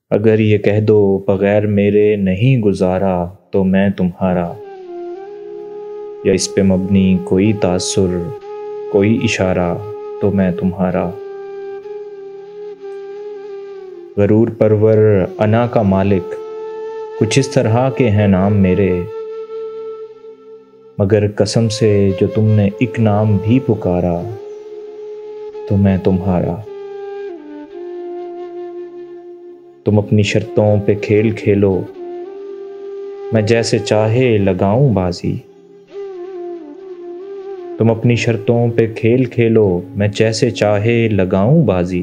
اگر یہ کہہ دو بغیر میرے نہیں گزارا تو میں تمہارا، یا اس پہ مبنی کوئی تاثر کوئی اشارہ تو میں تمہارا۔ غرور پرور انا کا مالک کچھ اس طرح کے ہیں نام میرے، مگر قسم سے جو تم نے ایک نام بھی پکارا تو میں تمہارا۔ تم اپنی شرطوں پہ کھیل کھیلو، میں جیسے چاہے لگاؤں بازی۔ تم اپنی شرطوں پہ کھیل کھیلو، میں جیسے چاہے لگاؤں بازی۔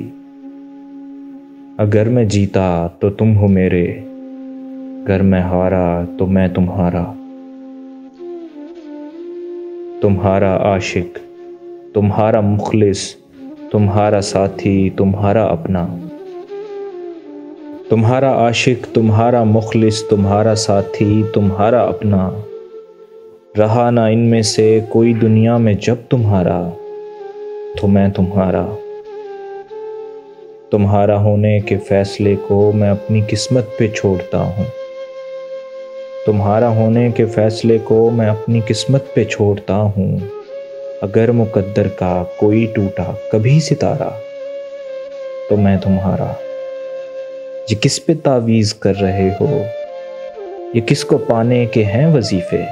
اگر میں جیتا تو تم ہو میرے، گر میں ہارا تو میں تمہارا۔ تمہارا عاشق، تمہارا مخلص، تمہارا ساتھی، تمہارا اپنا۔ تمہارا عاشق، تمہارا مخلص، تمہارا ساتھی، تمہارا اپنا۔ رہا نہ ان میں سے کوئی دنیا میں جب تمہارا تو میں تمہارا۔ تمہارا ہونے کے فیصلے کو میں اپنی قسمت پہ چھوڑتا ہوں۔ تمہارا ہونے کے فیصلے کو میں اپنی قسمت پہ چھوڑتا ہوں۔ اگر مقدر کا کوئی ٹوٹا کبھی ستارہ تو میں تمہارا۔ یہ کس پہ تعویذ کر رہے ہو، یہ کس کو پانے کے ہیں وظیفے؟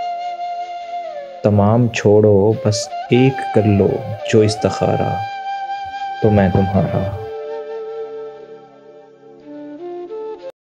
تمام چھوڑو بس ایک کر لو جو استخارہ تو میں تمہارا۔